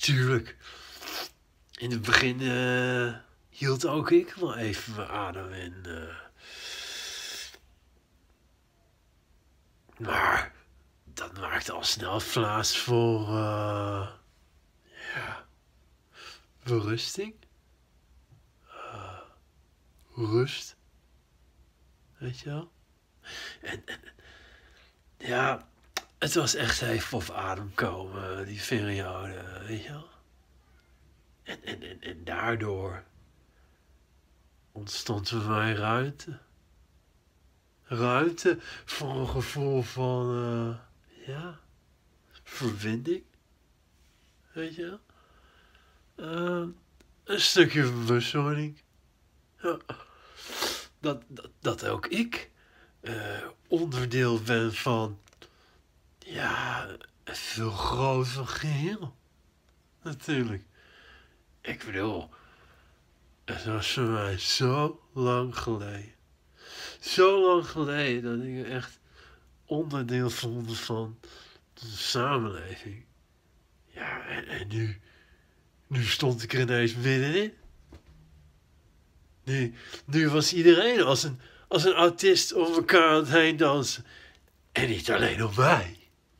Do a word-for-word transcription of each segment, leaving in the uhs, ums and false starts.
tuurlijk. In het begin uh, hield ook ik wel even mijn adem in. Uh. Maar dat maakte al snel plaats voor uh, ja, berusting. Uh, rust. Weet je wel? En, en ja, het was echt even op adem komen, die periode, weet je wel? En, en, en, en daardoor ontstond er mij ruimte. Ruimte voor een gevoel van, uh, ja, verbinding. Weet je wel? Uh, een stukje bewustwording. Ja. Dat, dat, dat ook ik uh, onderdeel ben van, ja, een veel groter geheel. Natuurlijk. Ik bedoel, het was voor mij zo lang geleden. Zo lang geleden dat ik echt onderdeel vond van de samenleving. Ja, en, en nu, nu stond ik er ineens middenin. Nu, nu was iedereen als een, als een autist om elkaar aan het heen dansen. En niet alleen op mij.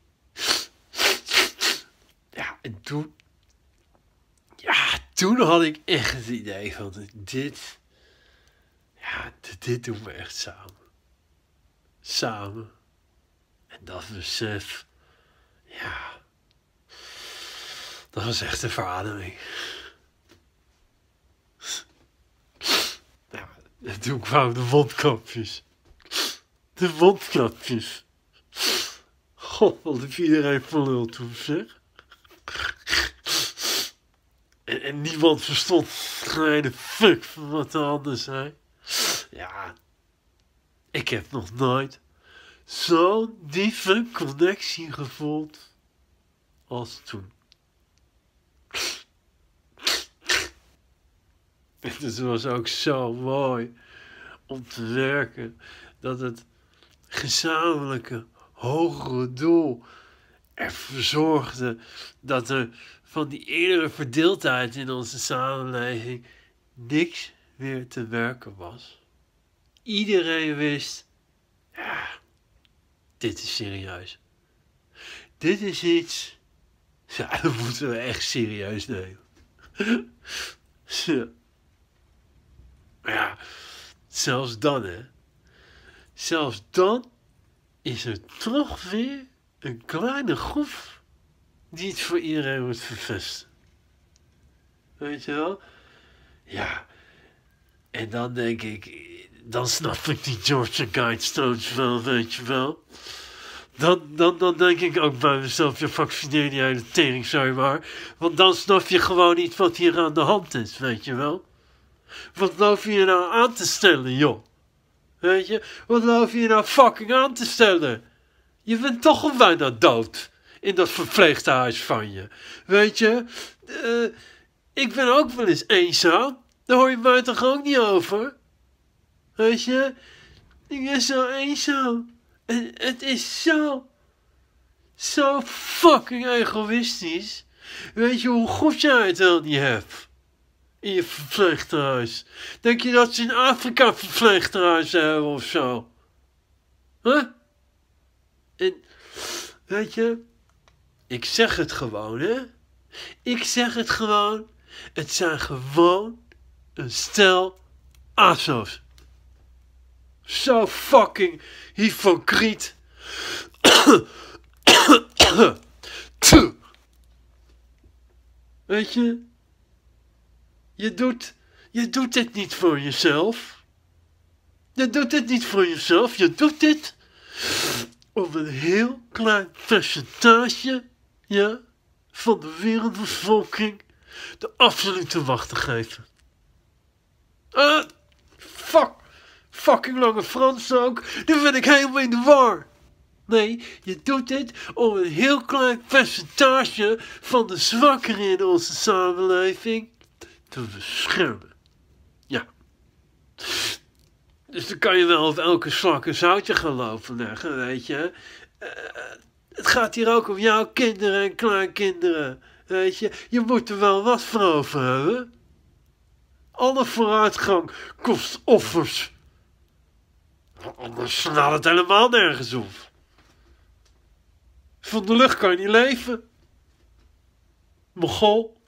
Ja, en toen... Ja, toen had ik echt het idee van dit... Ja, dit, dit doen we echt samen. Samen. En dat besef... Ja... Dat was echt een verademing. Ja, en toen kwamen de mondkapjes. De mondkapjes. God, wat heb iedereen verluld toen, zeg. En, en niemand verstond geen fuck van wat de ander zei. Ja, ik heb nog nooit zo'n diepe connectie gevoeld als toen. En het was ook zo mooi om te werken dat het gezamenlijke hogere doel ervoor zorgde dat er van die eerdere verdeeldheid in onze samenleving niks meer te werken was. Iedereen wist, ja, dit is serieus. Dit is iets, ja, dat moeten we echt serieus nemen. Ja. Maar ja, zelfs dan, hè. Zelfs dan is er toch weer een kleine groep die het voor iedereen moet vervesten. Weet je wel? Ja. En dan denk ik, dan snap ik die Georgia Guidestones wel, weet je wel. Dan, dan, dan denk ik ook bij mezelf, je vaccineer die hele tering, sorry maar. Want dan snap je gewoon niet wat hier aan de hand is, weet je wel. Wat loop je nou aan te stellen, joh? Weet je, wat loop je nou fucking aan te stellen? Je bent toch al bijna dood in dat verpleeghuis van je. Weet je, uh, ik ben ook wel eens eenzaam. Daar hoor je mij toch ook niet over? Weet je, ik ben zo eenzaam. En het is zo, zo fucking egoïstisch. Weet je hoe goed jij het wel niet hebt? In je verpleeghuis. Denk je dat ze in Afrika verpleeghuis hebben of zo? Huh? En, weet je, ik zeg het gewoon, hè? Ik zeg het gewoon. Het zijn gewoon een stel aso's. Zo fucking hypocriet. Weet je? Je doet, je doet dit niet voor jezelf. Je doet dit niet voor jezelf. Je doet dit om een heel klein percentage, ja, van de wereldbevolking de absolute macht te geven. Ah, fuck. Fucking lange Frans ook. Nu ben ik helemaal in de war. Nee, je doet dit om een heel klein percentage van de zwakkeren in onze samenleving te beschermen. Ja. Dus dan kan je wel op elke slak een zoutje gaan lopen leggen, weet je. Uh, het gaat hier ook om jouw kinderen en kleinkinderen. Weet je, je moet er wel wat voor over hebben. Alle vooruitgang kost offers. Anders slaat het helemaal nergens op. Van de lucht kan je niet leven. Mogol.